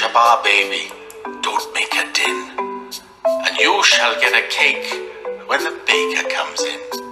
Shabbat, baby, don't make a din, and you shall get a cake when the baker comes in.